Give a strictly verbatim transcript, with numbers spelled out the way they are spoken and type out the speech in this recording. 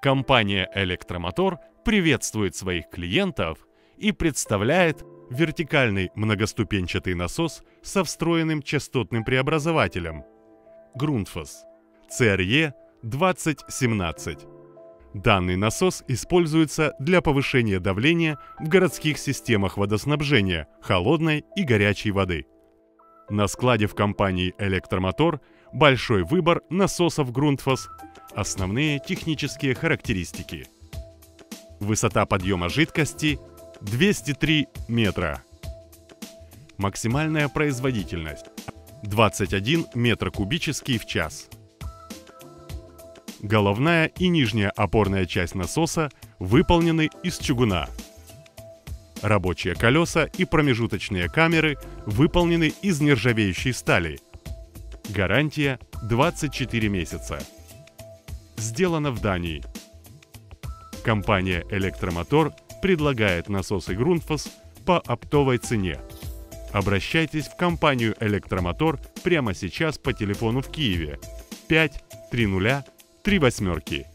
Компания «Электромотор» приветствует своих клиентов и представляет вертикальный многоступенчатый насос со встроенным частотным преобразователем Grundfos си эр и двадцать семнадцать. Данный насос используется для повышения давления в городских системах водоснабжения холодной и горячей воды. На складе в компании «Электромотор» большой выбор насосов Grundfos. Основные технические характеристики. Высота подъема жидкости двести три метра. Максимальная производительность двадцать один метр кубический в час. Головная и нижняя опорная часть насоса выполнены из чугуна. Рабочие колеса и промежуточные камеры выполнены из нержавеющей стали. Гарантия двадцать четыре месяца. Сделано в Дании. Компания «Электромотор» предлагает насосы Grundfos по оптовой цене. Обращайтесь в компанию «Электромотор» прямо сейчас по телефону в Киеве пять три нуля три восьмерки.